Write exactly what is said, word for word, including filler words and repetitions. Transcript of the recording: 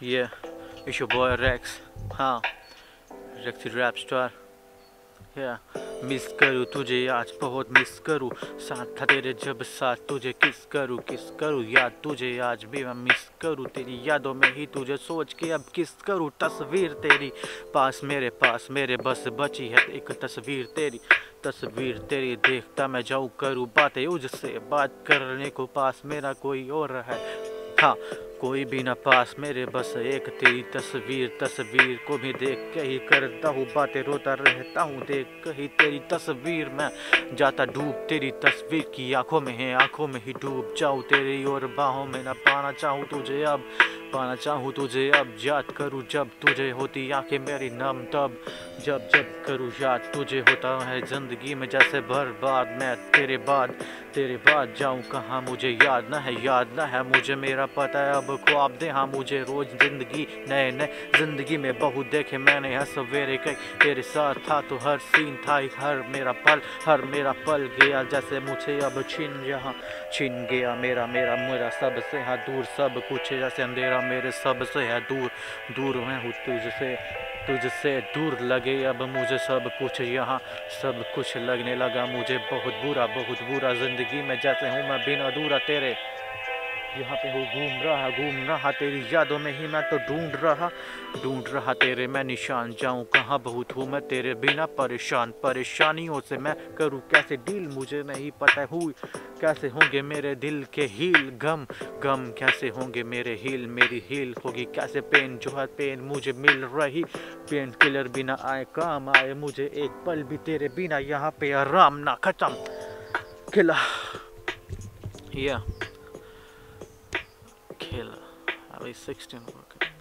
Yeah, it's your boy Rex. हाँ, Rexy rap star. Yeah, miss करूँ तुझे आज बहुत मिस करूँ. साथ था तेरे जब साथ तुझे किस करूँ किस करूँ याद तुझे आज भी मैं मिस करूँ. तेरी यादों में ही तुझे सोच के अब किस करूँ. तस्वीर तेरी पास मेरे पास मेरे बस बची है एक तस्वीर तेरी. तस्वीर तेरी देखता मैं जाऊँ करूँ बातें उससे. बात करने को पास मेरा कोई और है. हाँ, कोई भी ना पास मेरे बस एक तेरी तस्वीर. तस्वीर को भी देख के ही करता हूँ बातें रोता रहता हूँ. देख के ही तेरी तस्वीर मैं जाता डूब. तेरी तस्वीर की आंखों में है आंखों में ही डूब जाऊँ. तेरी और बाहों में ना पाना चाहूँ तुझे अब पाना चाहूँ तुझे अब. याद करूँ जब तुझे होती आंखें मेरी नम तब. जब जब करूँ याद तुझे होता है जिंदगी में जैसे बर्बाद. मैं तेरे बाद तेरे बाद जाऊँ कहाँ मुझे याद न है याद न है मुझे मेरा पता है अब ख्वाब दे. हाँ मुझे रोज जिंदगी नए नए जिंदगी में बहुत देखे मैंने हर सवेरे कई. तेरे साथ था तो हर सीन था हर मेरा पल हर मेरा पल गया जैसे मुझे अब छिन यहाँ छिन गया. मेरा मेरा मेरा सब से है दूर सब कुछ जैसे अंधेरा मेरे सब से है दूर. दूर मैं हूँ तुझसे तुझसे दूर लगे अब मुझे सब कुछ यहाँ. सब कुछ लगने लगा मुझे बहुत बुरा बहुत बुरा. जिंदगी में जैसे हूँ मैं बिन अधूरा तेरे यहाँ पे हूँ घूम रहा घूम रहा. तेरी यादों में ही मैं तो ढूंढ रहा ढूंढ रहा तेरे मैं निशान. जाऊँ कहाँ बहुत हूँ मैं तेरे बिना परेशान. परेशानियों से मैं करूँ कैसे डील मुझे नहीं पता हुई कैसे होंगे मेरे दिल के हील. गम गम कैसे होंगे मेरे हील. मेरी हील होगी कैसे पेन जो है पेन मुझे मिल रही. पेन किलर बिना आए काम आए मुझे एक पल भी तेरे बिना यहाँ पे आराम ना खत्म खिला. या खेला अभी सिक्सटीन